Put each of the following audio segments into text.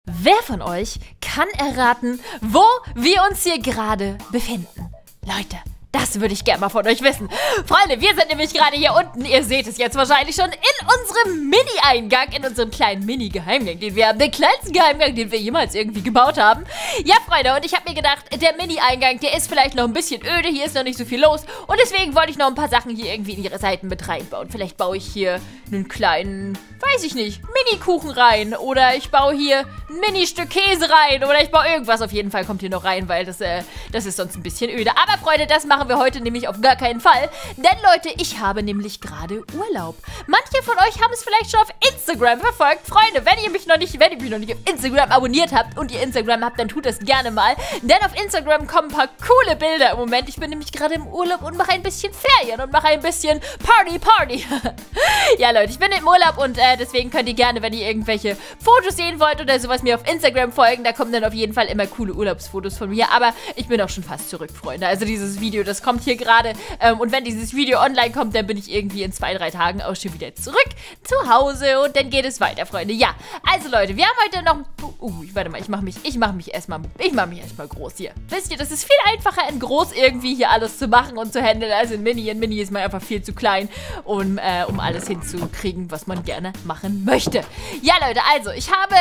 Wer von euch kann erraten, wo wir uns hier gerade befinden? Leute, das würde ich gerne mal von euch wissen. Freunde, wir sind nämlich gerade hier unten, ihr seht es jetzt wahrscheinlich schon, in unserem Mini-Eingang, in unserem kleinen Mini-Geheimgang, den wir haben. Den kleinsten Geheimgang, den wir jemals irgendwie gebaut haben. Ja, Freunde, und ich habe mir gedacht, der Mini-Eingang, der ist vielleicht noch ein bisschen öde, hier ist noch nicht so viel los. Und deswegen wollte ich noch ein paar Sachen hier irgendwie in ihre Seiten mit reinbauen. Vielleicht baue ich hier einen kleinen, weiß ich nicht, Mini-Kuchen rein. Oder ich baue hier ein Mini-Stück Käse rein. Oder ich baue irgendwas auf jeden Fall, kommt hier noch rein, weil das ist sonst ein bisschen öde. Aber Freunde, das machen wir heute nämlich auf gar keinen Fall. Denn Leute, ich habe nämlich gerade Urlaub. Manche von euch haben es vielleicht schon auf Instagram verfolgt. Freunde, wenn ihr mich noch nicht auf Instagram abonniert habt und ihr Instagram habt, dann tut das gerne mal. Denn auf Instagram kommen ein paar coole Bilder im Moment. Ich bin nämlich gerade im Urlaub und mache ein bisschen Ferien und mache ein bisschen Party. Ja, Leute, ich bin im Urlaub und deswegen könnt ihr gerne, wenn ihr irgendwelche Fotos sehen wollt oder sowas, mir auf Instagram folgen. Da kommen dann auf jeden Fall immer coole Urlaubsfotos von mir. Aber ich bin auch schon fast zurück, Freunde. Also dieses Video, das kommt hier gerade. Und wenn dieses Video online kommt, dann bin ich irgendwie in 2-3 Tagen auch schon wieder zurück zu Hause. Und dann geht es weiter, Freunde. Ja, also Leute, wir haben heute noch... warte mal, ich mach mich erstmal groß hier. Wisst ihr, das ist viel einfacher in groß irgendwie hier alles zu machen und zu handeln als in Mini. In Mini ist man einfach viel zu klein, um alles hinzukriegen, was man gerne machen möchte. Ja, Leute, also, ich habe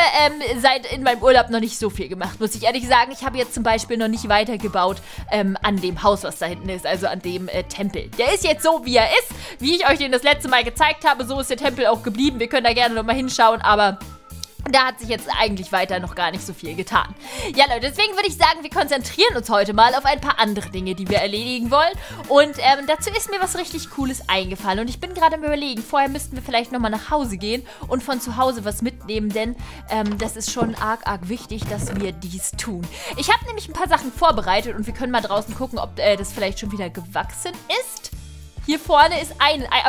in meinem Urlaub noch nicht so viel gemacht, muss ich ehrlich sagen. Ich habe jetzt zum Beispiel noch nicht weitergebaut an dem Haus, was da hinten ist, also an dem Tempel. Der ist jetzt so, wie er ist. Wie ich euch den das letzte Mal gezeigt habe, so ist der Tempel auch geblieben. Wir können da gerne nochmal hinschauen, aber... da hat sich jetzt eigentlich weiter noch gar nicht so viel getan. Ja, Leute, deswegen würde ich sagen, wir konzentrieren uns heute mal auf ein paar andere Dinge, die wir erledigen wollen. Und dazu ist mir was richtig Cooles eingefallen. Und ich bin gerade am Überlegen, vorher müssten wir vielleicht nochmal nach Hause gehen und von zu Hause was mitnehmen, denn das ist schon arg wichtig, dass wir dies tun. Ich habe nämlich ein paar Sachen vorbereitet und wir können mal draußen gucken, ob das vielleicht schon wieder gewachsen ist. Hier vorne ist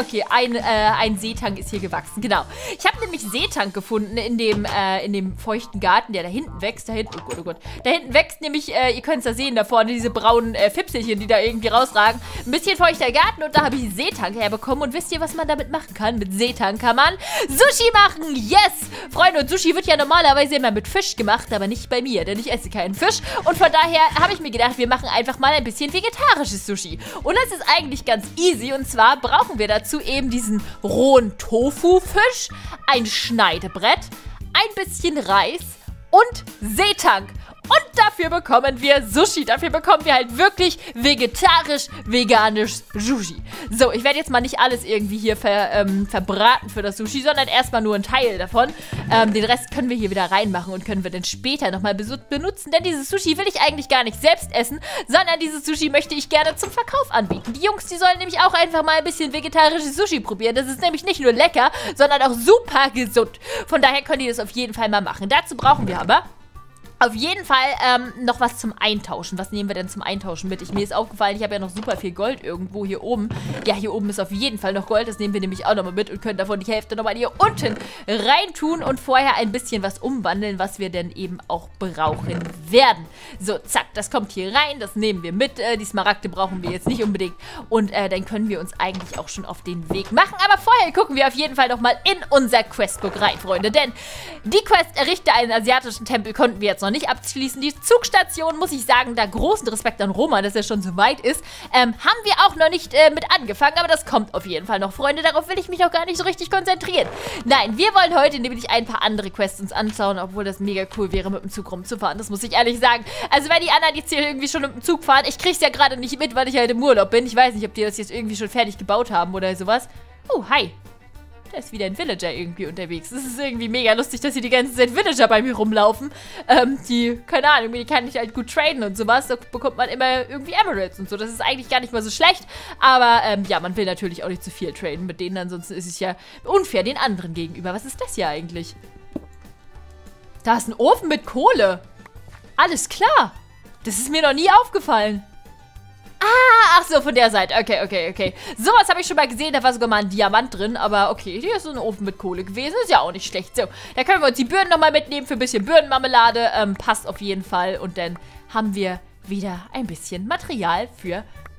ein Seetank ist hier gewachsen, genau. Ich habe nämlich Seetank gefunden in dem feuchten Garten, der da hinten wächst. Oh Gott. Da hinten wächst nämlich, ihr könnt es da sehen, da vorne diese braunen Fipselchen, die da irgendwie rausragen. Ein bisschen feuchter Garten und da habe ich Seetank herbekommen. Und wisst ihr, was man damit machen kann? Mit Seetank kann man Sushi machen, yes! Freunde, und Sushi wird ja normalerweise immer mit Fisch gemacht, aber nicht bei mir, denn ich esse keinen Fisch. Und von daher habe ich mir gedacht, wir machen einfach mal ein bisschen vegetarisches Sushi. Und das ist eigentlich ganz easy. Und zwar brauchen wir dazu eben diesen rohen Tofu-Fisch, ein Schneidebrett, ein bisschen Reis und Seetank. Und dafür bekommen wir Sushi. Dafür bekommen wir halt wirklich vegetarisch-veganisch Sushi. So, ich werde jetzt mal nicht alles irgendwie hier verbraten für das Sushi, sondern erstmal nur einen Teil davon. Den Rest können wir hier wieder reinmachen und können wir dann später nochmal benutzen. Denn dieses Sushi will ich eigentlich gar nicht selbst essen, sondern dieses Sushi möchte ich gerne zum Verkauf anbieten. Die Jungs, die sollen nämlich auch einfach mal ein bisschen vegetarisches Sushi probieren. Das ist nämlich nicht nur lecker, sondern auch super gesund. Von daher könnt ihr das auf jeden Fall mal machen. Dazu brauchen wir aber... auf jeden Fall noch was zum Eintauschen. Was nehmen wir denn zum Eintauschen mit? Mir ist aufgefallen, ich habe ja noch super viel Gold irgendwo hier oben. Ja, hier oben ist auf jeden Fall noch Gold. Das nehmen wir nämlich auch nochmal mit und können davon die Hälfte nochmal hier unten reintun und vorher ein bisschen was umwandeln, was wir denn eben auch brauchen werden. So, zack, das kommt hier rein. Das nehmen wir mit. Die Smaragde brauchen wir jetzt nicht unbedingt. Und dann können wir uns eigentlich auch schon auf den Weg machen. Aber vorher gucken wir auf jeden Fall nochmal in unser Questbook rein, Freunde. Denn die Quest errichte einen asiatischen Tempel konnten wir jetzt noch nicht abschließen. Die Zugstation, muss ich sagen, da großen Respekt an Roman, dass er schon so weit ist, haben wir auch noch nicht mit angefangen, aber das kommt auf jeden Fall noch, Freunde. Darauf will ich mich auch gar nicht so richtig konzentrieren. Nein, wir wollen heute nämlich ein paar andere Quests uns anschauen, obwohl das mega cool wäre, mit dem Zug rumzufahren. Das muss ich ehrlich sagen. Also wenn die anderen jetzt hier irgendwie schon mit dem Zug fahren, ich krieg's ja gerade nicht mit, weil ich halt im Urlaub bin. Ich weiß nicht, ob die das jetzt irgendwie schon fertig gebaut haben oder sowas. Oh, hi. Da ist wieder ein Villager irgendwie unterwegs. Das ist irgendwie mega lustig, dass hier die ganze Zeit Villager bei mir rumlaufen. Keine Ahnung, die kann ich halt gut traden und sowas. Da bekommt man immer irgendwie Emeralds und so. Das ist eigentlich gar nicht mal so schlecht. Aber, ja, man will natürlich auch nicht zu viel traden mit denen. Ansonsten ist es ja unfair den anderen gegenüber. Was ist das hier eigentlich? Da ist ein Ofen mit Kohle. Alles klar. Das ist mir noch nie aufgefallen. Ach so, von der Seite. Okay. Sowas habe ich schon mal gesehen, da war sogar mal ein Diamant drin, aber okay, hier ist so ein Ofen mit Kohle gewesen, ist ja auch nicht schlecht. So, da können wir uns die Birnen nochmal mitnehmen für ein bisschen Birnenmarmelade, passt auf jeden Fall und dann haben wir wieder ein bisschen Material für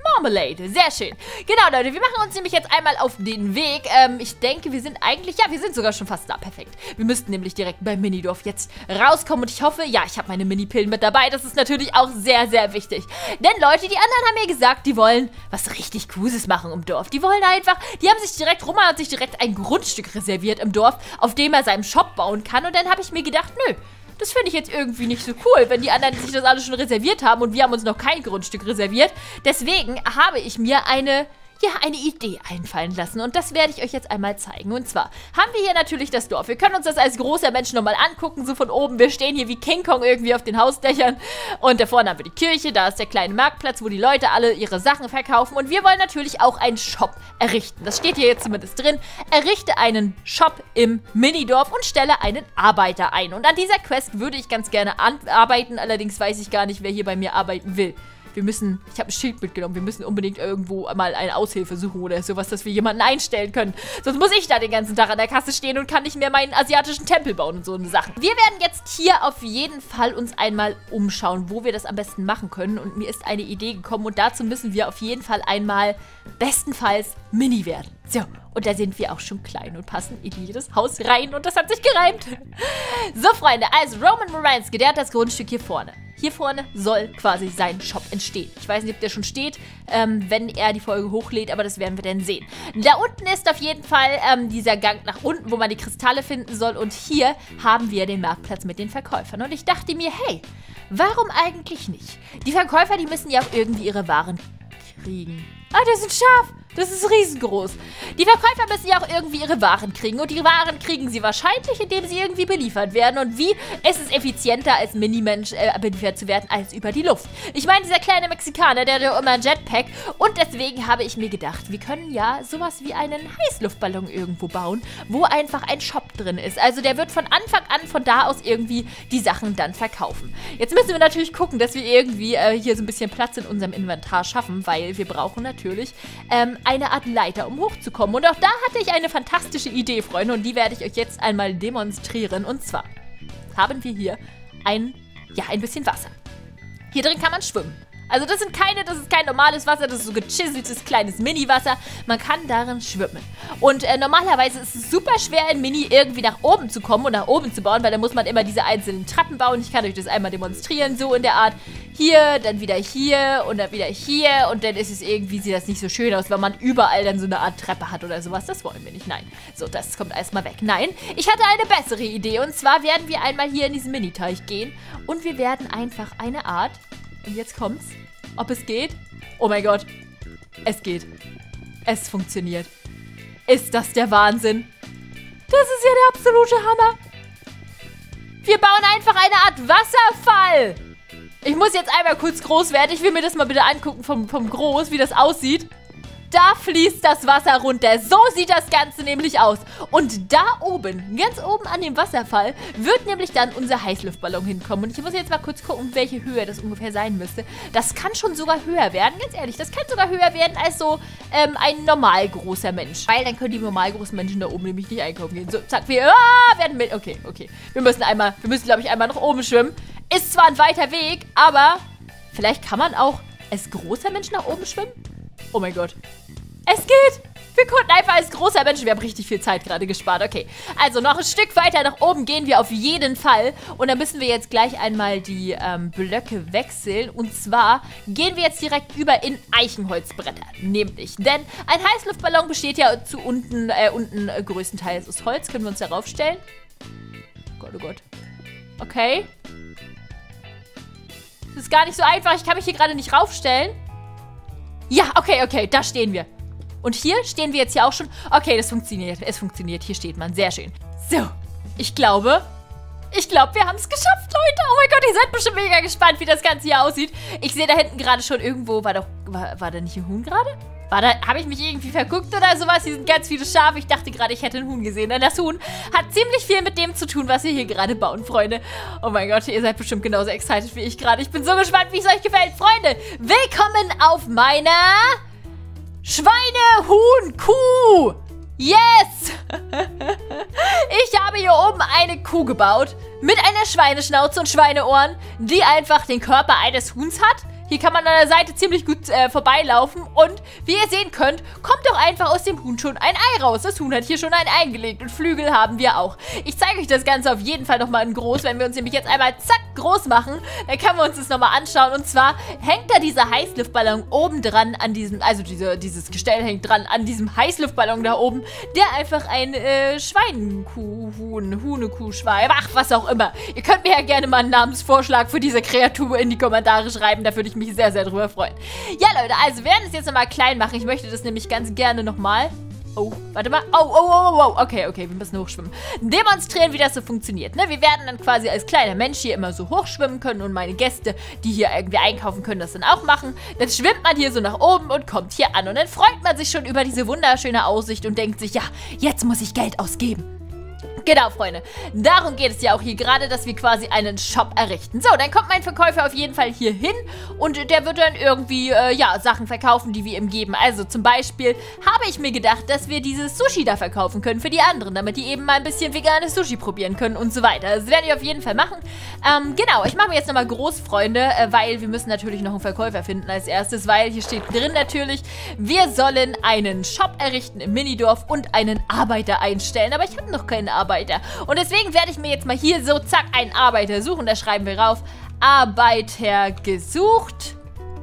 Marmalade. Sehr schön. Genau, Leute, wir machen uns nämlich jetzt einmal auf den Weg. Ich denke, wir sind eigentlich, ja, wir sind sogar schon fast da. Perfekt. Wir müssten nämlich direkt beim Minidorf jetzt rauskommen und ich hoffe, ja, ich habe meine Mini-Pillen mit dabei. Das ist natürlich auch sehr, sehr wichtig. Denn, Leute, die anderen haben mir gesagt, die wollen was richtig Cooles machen im Dorf. Die wollen einfach, Roman hat sich direkt ein Grundstück reserviert im Dorf, auf dem er seinen Shop bauen kann und dann habe ich mir gedacht, nö, das finde ich jetzt irgendwie nicht so cool, wenn die anderen sich das alles schon reserviert haben und wir haben uns noch kein Grundstück reserviert. Deswegen habe ich mir eine Idee einfallen lassen und das werde ich euch jetzt einmal zeigen. Und zwar haben wir hier natürlich das Dorf. Wir können uns das als großer Mensch nochmal angucken, so von oben. Wir stehen hier wie King Kong irgendwie auf den Hausdächern und da vorne haben wir die Kirche, da ist der kleine Marktplatz, wo die Leute alle ihre Sachen verkaufen und wir wollen natürlich auch einen Shop errichten. Das steht hier jetzt zumindest drin. Errichte einen Shop im Minidorf und stelle einen Arbeiter ein. Und an dieser Quest würde ich ganz gerne arbeiten, allerdings weiß ich gar nicht, wer hier bei mir arbeiten will. Ich habe ein Schild mitgenommen, wir müssen unbedingt irgendwo mal eine Aushilfe suchen oder sowas, dass wir jemanden einstellen können. Sonst muss ich da den ganzen Tag an der Kasse stehen und kann nicht mehr meinen asiatischen Tempel bauen und so eine Sachen. Wir werden jetzt hier auf jeden Fall uns einmal umschauen, wo wir das am besten machen können. Und mir ist eine Idee gekommen und dazu müssen wir auf jeden Fall einmal bestenfalls Mini werden. So, und da sind wir auch schon klein und passen in jedes Haus rein und das hat sich gereimt. So, Freunde, also Roman Moransky, der hat das Grundstück hier vorne. Hier vorne soll quasi sein Shop entstehen. Ich weiß nicht, ob der schon steht, wenn er die Folge hochlädt, aber das werden wir dann sehen. Da unten ist auf jeden Fall dieser Gang nach unten, wo man die Kristalle finden soll. Und hier haben wir den Marktplatz mit den Verkäufern. Und ich dachte mir, hey, warum eigentlich nicht? Die Verkäufer, die müssen ja auch irgendwie ihre Waren kriegen. Ah, das ist ein Schaf. Das ist riesengroß. Die Verkäufer müssen ja auch irgendwie ihre Waren kriegen. Und die Waren kriegen sie wahrscheinlich, indem sie irgendwie beliefert werden. Und wie ist es effizienter, als Minimensch beliefert zu werden, als über die Luft? Ich meine, dieser kleine Mexikaner, der hat ja immer ein Jetpack. Und deswegen habe ich mir gedacht, wir können ja sowas wie einen Heißluftballon irgendwo bauen, wo einfach ein Shop drin ist. Also der wird von Anfang an von da aus irgendwie die Sachen dann verkaufen. Jetzt müssen wir natürlich gucken, dass wir irgendwie hier so ein bisschen Platz in unserem Inventar schaffen, weil wir brauchen natürlich eine Art Leiter, um hochzukommen. Und auch da hatte ich eine fantastische Idee, Freunde, und die werde ich euch jetzt einmal demonstrieren. Und zwar haben wir hier ein bisschen Wasser. Hier drin kann man schwimmen. Also das ist kein normales Wasser, das ist so gechiseltes kleines Mini-Wasser. Man kann darin schwimmen. Und normalerweise ist es super schwer, in Mini irgendwie nach oben zu kommen und nach oben zu bauen, weil da muss man immer diese einzelnen Treppen bauen. Ich kann euch das einmal demonstrieren, so in der Art. Hier, dann wieder hier und dann wieder hier. Und dann ist es irgendwie, sieht das nicht so schön aus, weil man überall dann so eine Art Treppe hat oder sowas. Das wollen wir nicht, nein. So, das kommt erstmal weg. Nein, ich hatte eine bessere Idee. Und zwar werden wir einmal hier in diesen Mini-Teich gehen. Und wir werden einfach eine Art... Und jetzt kommt's. Ob es geht? Oh mein Gott. Es geht. Es funktioniert. Ist das der Wahnsinn? Das ist ja der absolute Hammer. Wir bauen einfach eine Art Wasserfall. Ich muss jetzt einmal kurz groß werden. Ich will mir das mal bitte angucken vom Groß, wie das aussieht. Da fließt das Wasser runter. So sieht das Ganze nämlich aus. Und da oben, ganz oben an dem Wasserfall, wird nämlich dann unser Heißluftballon hinkommen. Und ich muss jetzt mal kurz gucken, welche Höhe das ungefähr sein müsste. Das kann schon sogar höher werden, ganz ehrlich. Das kann sogar höher werden als so ein normal großer Mensch. Weil dann können die normal großen Menschen da oben nämlich nicht einkaufen gehen. So, zack, wir werden mit. Okay. Wir müssen, glaube ich, einmal nach oben schwimmen. Ist zwar ein weiter Weg, aber vielleicht kann man auch als großer Mensch nach oben schwimmen. Oh mein Gott. Es geht! Wir konnten einfach als großer Mensch, wir haben richtig viel Zeit gerade gespart. Okay, also noch ein Stück weiter nach oben gehen wir auf jeden Fall. Und dann müssen wir jetzt gleich einmal die Blöcke wechseln. Und zwar gehen wir jetzt direkt über in Eichenholzbretter. Nämlich, denn ein Heißluftballon besteht ja zu unten größtenteils aus Holz. Können wir uns darauf stellen? Oh Gott. Okay. Das ist gar nicht so einfach. Ich kann mich hier gerade nicht raufstellen. Ja, okay, da stehen wir. Und hier stehen wir jetzt ja auch schon. Okay, das funktioniert. Es funktioniert. Hier steht man. Sehr schön. So, ich glaube, wir haben es geschafft, Leute. Oh mein Gott, ihr seid bestimmt mega gespannt, wie das Ganze hier aussieht. Ich sehe da hinten gerade schon irgendwo, war da nicht ein Huhn gerade? Habe ich mich irgendwie verguckt oder sowas? Hier sind ganz viele Schafe. Ich dachte gerade, ich hätte ein Huhn gesehen. Denn das Huhn hat ziemlich viel mit dem zu tun, was wir hier gerade bauen, Freunde. Oh mein Gott, ihr seid bestimmt genauso excited wie ich gerade. Ich bin so gespannt, wie es euch gefällt. Freunde, willkommen auf meiner Schweine-Huhn-Kuh. Yes! Ich habe hier oben eine Kuh gebaut mit einer Schweineschnauze und Schweineohren, die einfach den Körper eines Huhns hat. Hier kann man an der Seite ziemlich gut vorbeilaufen. Und wie ihr sehen könnt, kommt doch einfach aus dem Huhn schon ein Ei raus. Das Huhn hat hier schon ein Ei gelegt und Flügel haben wir auch. Ich zeige euch das Ganze auf jeden Fall nochmal in groß. Wenn wir uns nämlich jetzt einmal zack groß machen, dann können wir uns das nochmal anschauen. Und zwar hängt da dieser Heißluftballon oben dran an diesem, also dieses Gestell hängt dran an diesem Heißluftballon da oben, der einfach ein Huhnekuh-Schwein, ach, was auch immer. Ihr könnt mir ja gerne mal einen Namensvorschlag für diese Kreatur in die Kommentare schreiben, da würde ich mich sehr, sehr drüber freuen. Ja, Leute, also wir werden es jetzt nochmal klein machen. Ich möchte das nämlich ganz gerne nochmal... Oh, warte mal. Oh. Okay, wir müssen hochschwimmen. Demonstrieren, wie das so funktioniert. Ne? Wir werden dann quasi als kleiner Mensch hier immer so hochschwimmen können und meine Gäste, die hier irgendwie einkaufen können, das dann auch machen. Dann schwimmt man hier so nach oben und kommt hier an. Und dann freut man sich schon über diese wunderschöne Aussicht und denkt sich, ja, jetzt muss ich Geld ausgeben. Genau, Freunde. Darum geht es ja auch hier gerade, dass wir quasi einen Shop errichten. So, dann kommt mein Verkäufer auf jeden Fall hier hin und der wird dann irgendwie, ja, Sachen verkaufen, die wir ihm geben. Also zum Beispiel habe ich mir gedacht, dass wir dieses Sushi da verkaufen können für die anderen, damit die eben mal ein bisschen veganes Sushi probieren können und so weiter. Das werde ich auf jeden Fall machen. Genau, ich mache mir jetzt nochmal groß, Freunde, weil wir müssen natürlich noch einen Verkäufer finden als erstes, weil hier steht drin natürlich, wir sollen einen Shop errichten im Minidorf und einen Arbeiter einstellen. Aber ich habe noch keinen Arbeiter. Und deswegen werde ich mir jetzt mal hier so, zack, einen Arbeiter suchen. Da schreiben wir rauf, Arbeiter gesucht.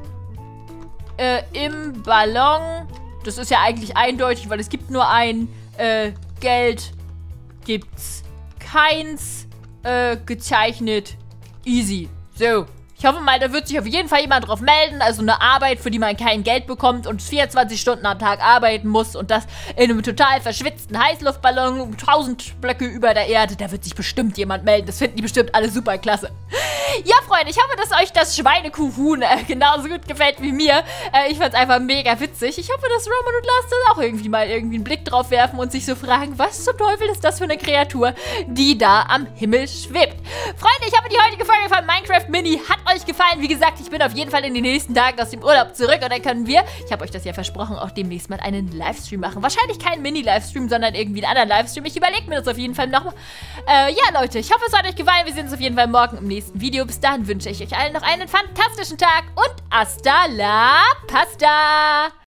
Im Ballon. Das ist ja eigentlich eindeutig, weil es gibt nur ein Geld gibt's keins. Gezeichnet. Easy. So. Ich hoffe mal, da wird sich auf jeden Fall jemand drauf melden. Also eine Arbeit, für die man kein Geld bekommt und 24 Stunden am Tag arbeiten muss. Und das in einem total verschwitzten Heißluftballon, 1000 Blöcke über der Erde. Da wird sich bestimmt jemand melden. Das finden die bestimmt alle super klasse. Ja, Freunde, ich hoffe, dass euch das Schweinekuhhuhn genauso gut gefällt wie mir. Ich fand's einfach mega witzig. Ich hoffe, dass Roman und Lars das auch irgendwie mal einen Blick drauf werfen und sich so fragen, was zum Teufel ist das für eine Kreatur, die da am Himmel schwebt. Freunde, ich hoffe, die heutige Folge von Minecraft Mini hat euch gefallen. Wie gesagt, ich bin auf jeden Fall in den nächsten Tagen aus dem Urlaub zurück und dann können wir, ich habe euch das ja versprochen, auch demnächst mal einen Livestream machen. Wahrscheinlich keinen Mini-Livestream, sondern irgendwie einen anderen Livestream. Ich überlege mir das auf jeden Fall nochmal. Ja, Leute, ich hoffe, es hat euch gefallen. Wir sehen uns auf jeden Fall morgen im nächsten Video. Bis dahin wünsche ich euch allen noch einen fantastischen Tag und hasta la pasta!